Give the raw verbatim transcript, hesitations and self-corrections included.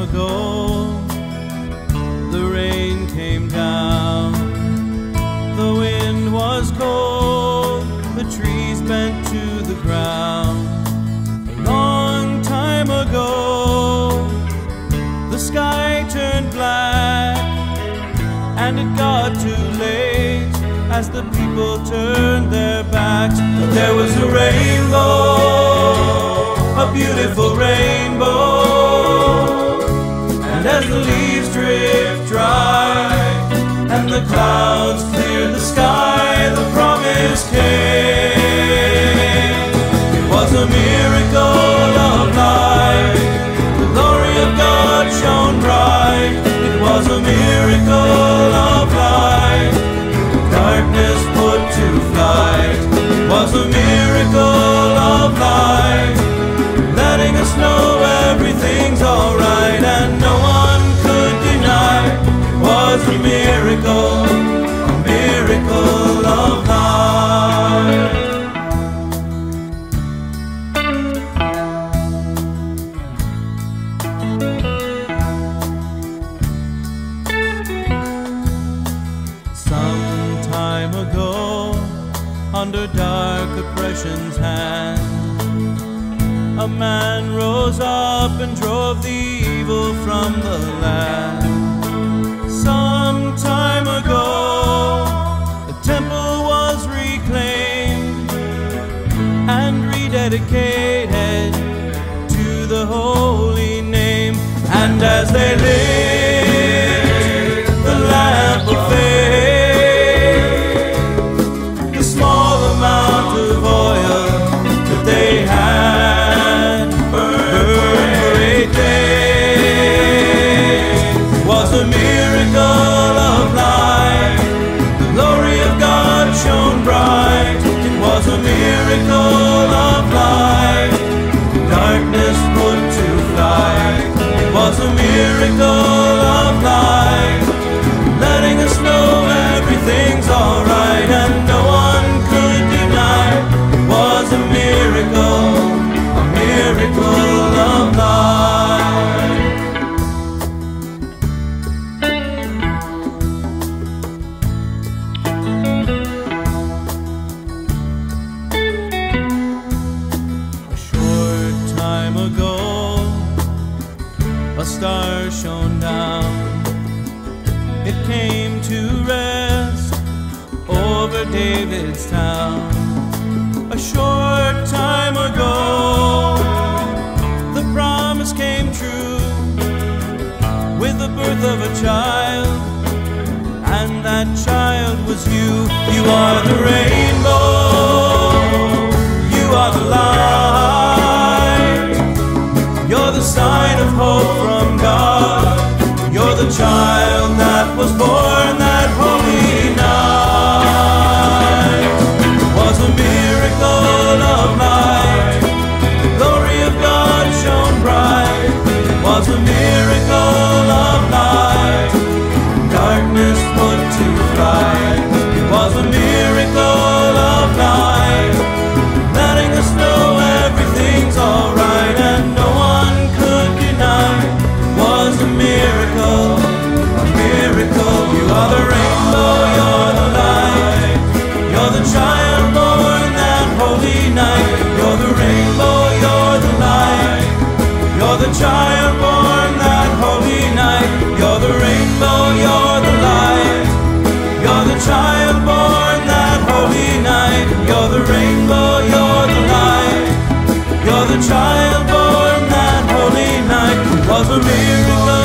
ago, the rain came down, the wind was cold, the trees bent to the ground. A long time ago, the sky turned black, and it got too late as the people turned their backs. There was a rainbow, a beautiful rainbow, and as the leaves drift dry and the clouds cleared the sky, the promise came. It was a miracle of light, the glory of God shone bright. It was a miracle of light, darkness put to flight. It was a miracle of light, letting us know everything's alright, and no one could deny it was a miracle, a miracle of light. Some time ago, under dark oppression's hand, a man rose up and drove the evil from the land. Some time ago, the temple was reclaimed and rededicated to the holy name. And as they lit the lamp of faith, the small amount of oil that they had burned for eight days was a miracle of light. The glory of God shone bright. It was a miracle of light, darkness put to flight. It was a miracle of light, letting us know everything's alright, and no one could deny it was a miracle, a miracle of light. A short time ago, a star shone down. It came to rest over David's town. A short time ago, the promise came true with the birth of a child, and that child was you. You are the rainbow, you are the light, you're the sign of hope from God. You're the child that was born that holy night. It was a miracle of light, the glory of God shone bright. It was a miracle of light, darkness put to flight. It was a miracle of light, letting us know everything's alright, and no one could deny it was a miracle, a miracle. You are the rainbow, you're the light, you're the child born that holy night. You're the rainbow, you're the light, you're the child born that holy night. You're the rainbow, you're the light, you're the child born that holy night. You're the rainbow, you're the light, you're the child born that holy night. It was a miracle